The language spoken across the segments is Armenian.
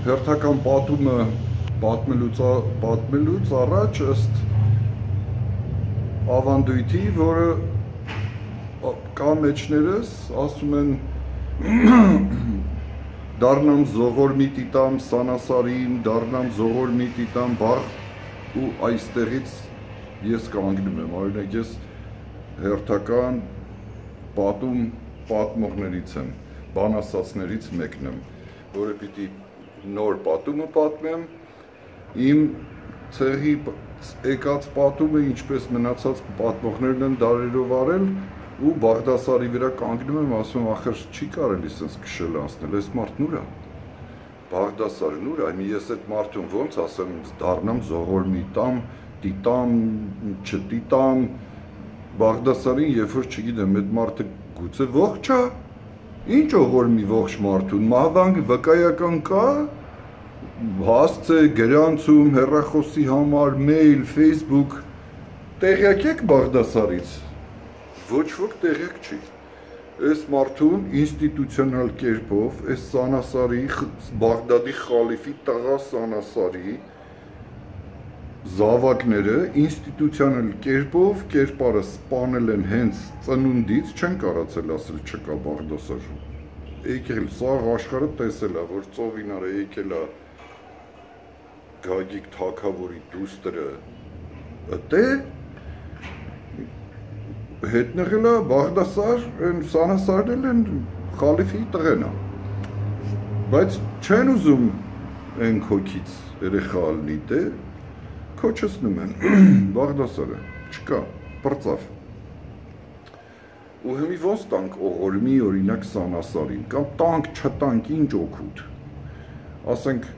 հերթական պատումը պատմելուց առաջ ըստ ավանդույթի, որը կա մեջներս, ասում են դառնամ զողոր մի տիտամ Սանասարին, դառնամ զողոր մի տիտամ բաղ ու այստեղից ես կանգնում եմ, օրինակ ես հերթական պատմողներից եմ, բանասացներից մեկն եմ, որը պիտի նոր պատումը պատմեմ, իմ ցեղի եկած պատումը, ինչպես մնացած պատմողներն են դարերով արել, ու Բաղդասարի վրա կանգնում եմ, ասում եմ, ախր չի կարելի սենց քշել անցնել, այս մարդն ուր է, Բաղդասարն ուր է, ես այդ մարդուն ոնց ասեմ, դառնամ զողոր մի տամ, տիտամ, չտիտամ, Բաղդասարին, երբ որ չգիտեմ, այդ մարդը գուցե ողջ է, ինչ ողոր մի ողջ մարդուն, մահվան վկայական կա, հասց է, գրանցում, հեռախոսի համար, մեյլ, Facebook, տեղյակ եք Բաղդասարից, ոչ ոք տեղյակ չի, այս մարդուն ինստիտուցիոնալ կերպով, այս Սանասարի, Բաղդադի խալիֆի տղա Սանասարի, զավակները ինստիտուցիոնալ կերպով կերպարը սպանել են հենց ծնունդից, չեն կարացել ասել չկա Բաղդասար, եկել, սաղ աշխարհը տեսել է, որ ծովինարը եկել է Գագիկ թագավորի դուստրը, ըտե հետնեղել է Բաղդասար, Սանասարն են խալիֆի տղենա, բայց չեն ուզում են քոքից երեխա ալնի, դե քոչեցնում են, Բաղդասարը, չկա, պրծավ, ու հիմի ոնց տանք օղորմի օրինակ Սանասարին, կամ տանք, չտանք, ինչ օգուտ, ասենք,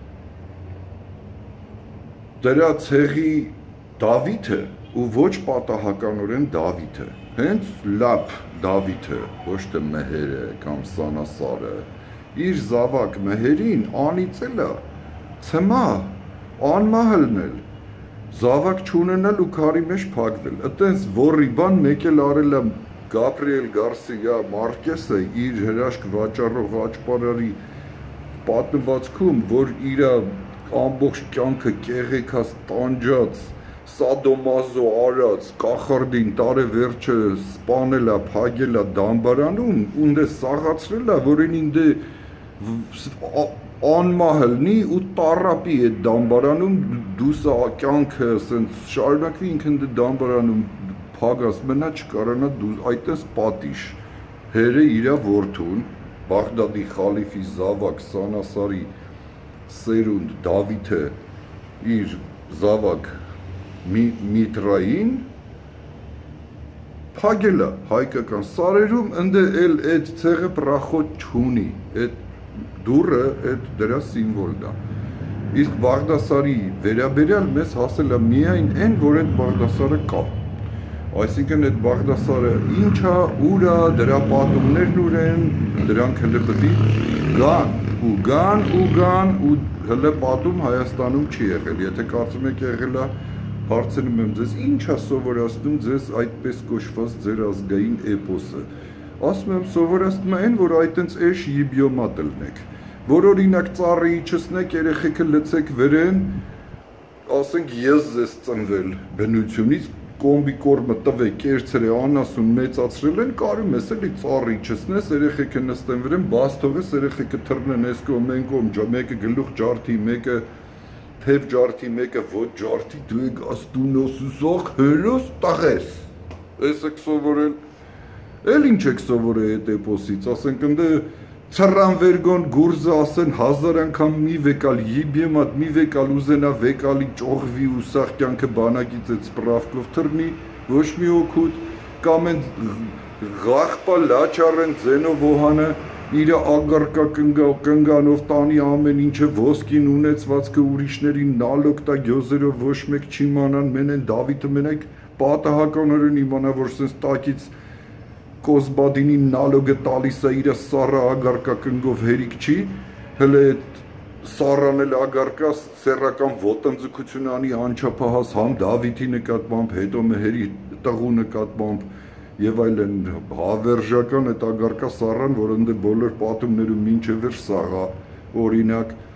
դրա ցեղի Դավիթը, ու ոչ պատահականորեն Դավիթը, հենց լապ Դավիթը, ոչ թե Մեհերը կամ Սանասարը, իր զավակ Մեհերին անիծել է, ցմա, անմահլնել, զավակ չունենալ ու քարի մեջ փակվել, այտենց որի բան մեկ էլ արել է Գաբրիել Գարսիա Մարկեսը իր հրաշք վաճառող աճպարարի պատմվածքում, որ իր ամբողջ կյանքը կեղեքած, տանջած, սադոմազո արած, կախարդին տարեվերջը սպանել է, փագել է դամբարանում, ունդե սաղացրել է, որին ինձ անմահլնի ու տարապի այդ դամբարանում, դուսա կյանքը շարունակվի ինքն դամբարանում փագած մնա չկարանա այդպես պատիժ, հերը իրա որդուն, Բաղդադի խալիֆի զավակ Սանասարի սերունդ Դավիթը իր զավակ Միտրային փագել է հայկական սարերում, ընդե էլ այդ ցեղը պրախոտ չունի, այդ դուրը այդ դրա սիմվոլն է, իսկ Բաղդասարի վերաբերյալ մեզ հասել է միայն այն, որ այդ Բաղդասարը կա, այսինքն այդ Բաղդասարը ինչ է, ուր է, դրա պատումներն ուր են, դրանք հլը պտի գան ու հլը պատում Հայաստանում չի եղել, եթե կարծում եք եղել է, հարցնում եմ ձեզ, ինչ է սովորացնում ձեզ այդպես կոչված ձեր ազգային էպոսը, ասում եմ սովորացնում այն, որ այդենց էշ իբիոմատ լնեք, որ օրինակ ծառի իջեցնեք, երեխեքը լցեք վերեն, ասենք ես ձեզ ծնվել բնությունից, կոմբի կորմը տվեք, կերցրե անասուն մեծացրել են, կարում ես էլի ծառի իջեցնես, երեխեքը նստեն վերեն, բաց թողես, երեխեքը թռնեն այս կողմ, այն կողմ, մեկը գլուխ ջարդի, մեկը թև ջարդի, մեկը ոչ ջարդի, դու եք աստունոսուսող հերոս տաղես, ես եք սովորել, էլ ինչ եք սովորել այդ էպոսից, ասենք ընդե ծռան վերգոն գուրզը ասեն 1000 անգամ մի վեկալ իբիեմատ մի վեկալ ուզենա վեկալի ճողվի ու սաղ կյանքը բանակից այդ սպրավկով թռնի, ոչ մի օգուտ, կամ են ղախպա լաչարեն ձենով ոհանը իր ագարկա կնգանով տանի ամեն ինչը ոսկին ունեցվածքը ուրիշներին նալոգ տա գյոզերով ոչ մեկ չի մանան, մենեն Դավիթը մենակ պատահականորեն իմանա, որ սենց տակից Կոզբադինի նալոգը տալիս է իր սառը ագարկա կնգով հերիք չի, հլը այդ սառան էլ ագարկա սեռական ոտնձգություն անի անչափահաս համ Դավիթի նկատմամբ, հետո Մեհերի տղու նկատմամբ եւ այլն հավերժական այդ ագարկա սառան, որ ընդ բոլոր պատումներում մինչեւ էր սաղա, օրինակ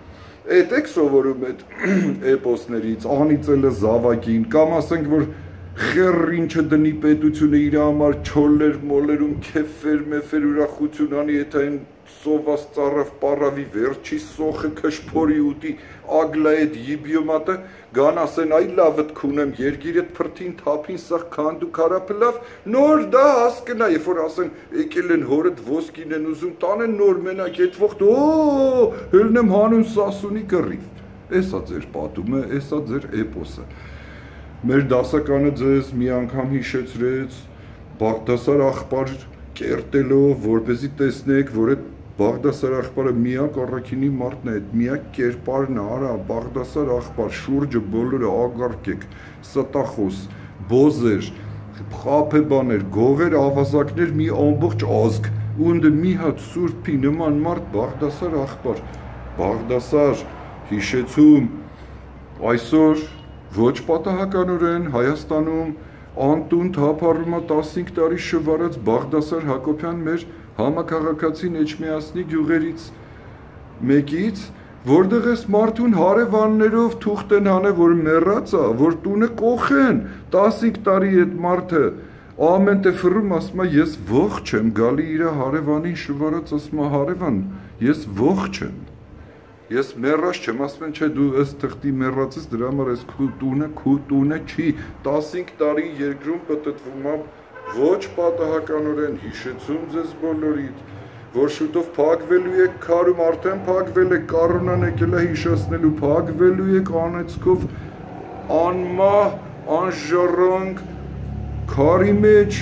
Այդ եք սովորում այդ էպոսներից, անիծելը զավակին, կամ ասենք, որ խեռին չդնի պետությունը իր համար չոլեր մոլերում քեֆեր մեֆեր ուրախություն անի, եթե այն սոված ծառավ պարավի վերջի սոխը քշփորի ուտի ագլա այդ յիբյոմատը գան ասեն այ լավդ քունեմ երգիրդ փրթին թափին սա քանդու քարապլավ նոր դա հասկնա երբ որ ասեն եկել են հորդ ոսկին են ուզում տանեն նոր մենակ այդ վաղտ օ հելնեմ հանուն սասունի կռիվ էսա ձեր պատումը էսա ձեր էպոսը մեր դասականը ձեզ մի անգամ հիշեցրեց Բաղդասար աղբար կերտելով որպեսզի տեսնեք որ այդ Բաղդասար աղբարը միակ առաքինի մարդն է, այդ միակ կերպարն է, արա, Բաղդասար աղբար, շուրջը բոլորը ագարկ եք, ստախոս, բոզեր, խափեբաներ, գողեր, ավազակներ, մի ամբողջ ազգ, ու ընդ մի հատ սուրբի նման մարդ Բաղդասար աղբար, Բաղդասար, հիշեցում, այսօր ոչ պատահականորեն Հայաստանում անտուն թափառումա 15 տարի շվարած Բաղդասար Հակոբյան մեր համակարգացին Էջմիածնի գյուղերից մեկից, որտեղ էս մարդուն հարևաններով թուղթ են հանել, որ մեռած է, որ տունը կոխեն, 15 տարի այդ մարդը ամեն տեղ ֆռում ասում է ես ողջ եմ, գալի իր հարևանին շվարած ասում է հարևան, ես ողջ եմ, ես մեռած չեմ, ասում են չէ դու ըստ թղթի մեռած ես, դրա համար ես քու տունը չի, 15 տարի երկրում պտտվում է ոչ պատահականորեն հիշեցում ձեզ բոլորիդ, որ շուտով փակվելու եք քարում, արդեն փակվել եք, կառոնան եկել է հիշեցնելու, փակվելու եք անեծքով անմահ, անժառանգ, քարի մեջ,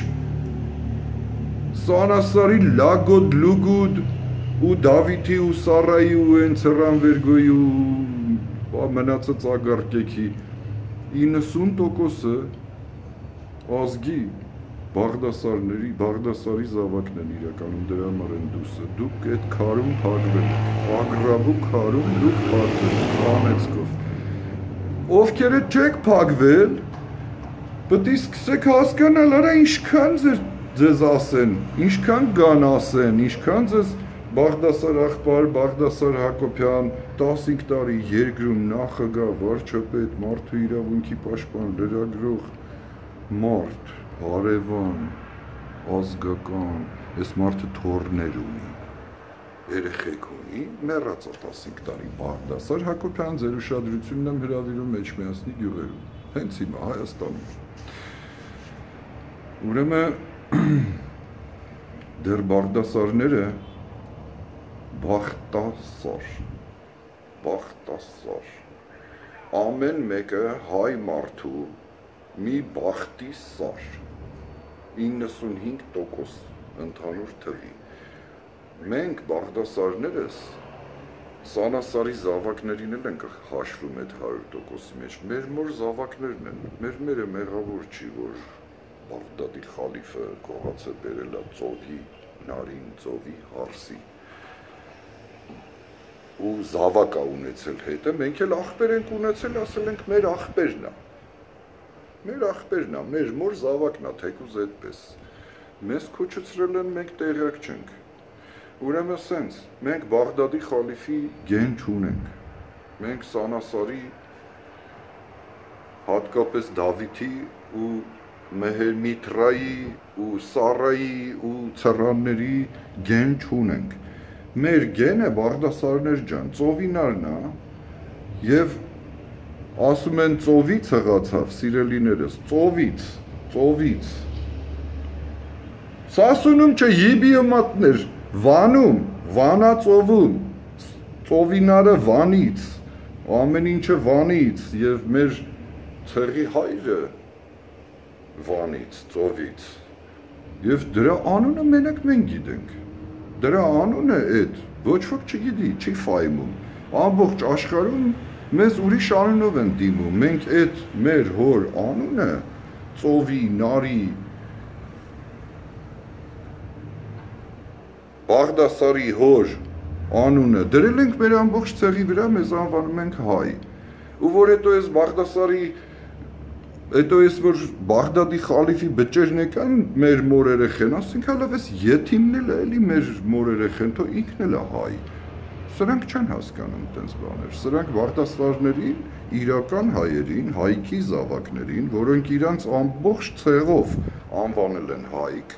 Սանասարի լագոդ լուգուդ, ու Դավիթի ու Սարայի ու են Ցրանվերգոյի ու մնացած ագարկեքի 90%-ը ազգի Բաղդասարների, Բաղդասարի զավակն են իրականում դրա համար են դուսը, դուք այդ քարում փակվել եք, ագրավու քարում դուք փակվել եք, անեծքով, ովքեր այդ չեք փակվել, պետք է սկսեք հասկանալ, արա ինչքան ձեզ ասեն, ինչքան գան ասեն, ինչքան ձեզ Բաղդասար աղբար, Բաղդասար Հակոբյան, 15 տարի երկրում նախագահ, վարչապետ, մարդու իրավունքի պաշտպան, լրագրող, մարդ, հարևան, ազգական, այս մարդը թոռներ ունի, երեխեք ունի, մեռած է 15 տարի Բաղդասար Հակոբյան, ձեր ուշադրությունն եմ հրավիրում Էջմիածնի գյուղերում, հենց հիմա Հայաստանում։ Ուրեմն դեռ Բաղդասարները բախտասար, ամեն մեկը հայ մարդու մի բախտի սար, 95% ընդհանուր թվի, մենք Բաղդասարներս Սանասարի զավակներին էլ ենք հաշվում այդ 100%-ի մեջ, մեր մոր զավակներն են, մերը մեղավոր չի, որ Բաղդադի խալիֆը կողացը բերել է ծովի, նարին ծովի հարսի, ու զավակ է ունեցել հետը, մենք էլ աղբեր ենք ունեցել, ասել ենք մեր աղբերն է, մեր մոր զավակն է, թեկուզ այդպես, մեզ քոչեցրել են, մենք տեղյակ չենք, ուրեմն սենց, մենք Բաղդադի խալիֆի գեն չունենք, մենք Սանասարի, հատկապես Դավիթի ու Մեհերմիտրայի ու Սարայի ու Ցրանների գեն չունենք, մեր գենը Բաղդասարներ ջան, ծովինարն է, և ասում են ծովից հղացավ, սիրելիներս, ծովից, Սասունում չէ յիբիոմատներ, Վանում, Վանածովում, ծովինարը Վանից, ամեն ինչը Վանից, և մեր ցեղի հայրը Վանից, ծովից, և դրա անունը մենակ մենք գիտենք, դրա անունը էդ, ոչ ոք չգիտի, չի ֆայմում, ամբողջ աշխարհում մեզ ուրիշ անունով են դիմում, մենք էդ մեր հոր անունը, ծովի, նարի, Բաղդասարի հոր անունը, դրել ենք մեր ամբողջ ցեղի վրա, մեզ անվանում ենք հայ, ու որ հետո ես Բաղդասարի Հետո ես որ Բաղդադի խալիֆի բջերն եկան մեր մոր երեխեն, ասենք հալավ ես եթիմն էլ էլի մեր մոր երեխեն, թո ինքն էլ է հայ, Սրանք չեն հասկանում այդպես բաներ։ Սրանք Բաղդասարներին, իրական հայերին, հայքի զավակներին, որոնք իրանց ամբողջ ցեղով անվանել են հայք,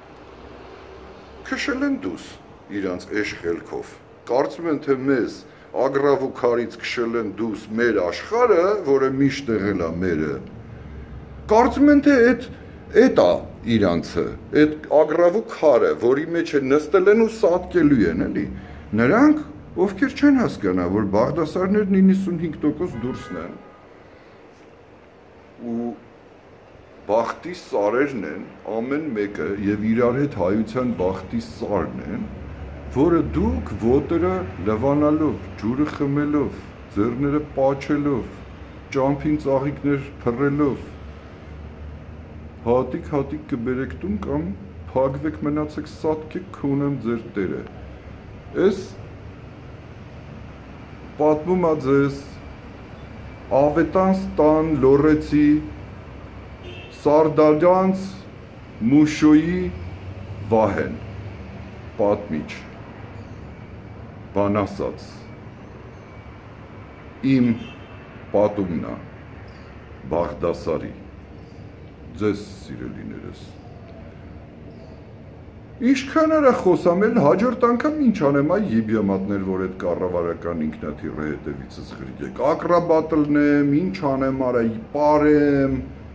քշել են դուս իրանց էշխելքով։ Կարծում են, թե մեզ ագրավ ու քարից քշել են դուս մեր աշխարհը, որը միշտ եղել է մերը։ Կարծում են, թե այդ է իրանցը, այդ ագրավ ու քարը, որի մեջ է նստել են ու սատկելու են, էլի։ Նրանք, ովքեր չեն հասկանա, որ Բաղդասարներն 95% դուրսն են ու բախտի սարերն են, ամեն մեկը եւ իրար հետ հայության բախտի սարն են, որը դուք ոտերը լվանալով, ջուրը խմելով, ձեռները պաչելով, ճամփին ծաղիկներ փռելով, հատիկ կբերեք տուն կամ փակվեք մնացեք սատկեք քունեմ ձեր տերը։ Այս պատմում է ձեզ Ավետանց տան լորեցի Սարդարանց Մուշոյի Վահեն պատմիչ բան ասած իմ պատումն է Բաղդասարի ձեզ սիրելիներս Ինչքան արա խոսամ էլ հաջորդ անգամ ինչ անեմ այ եբիամատներ, որ այդ կառավարական ինքնաթիռը հետևիցս գրգեք, ակրաբատլնեմ, ինչ անեմ արա, պարեմ,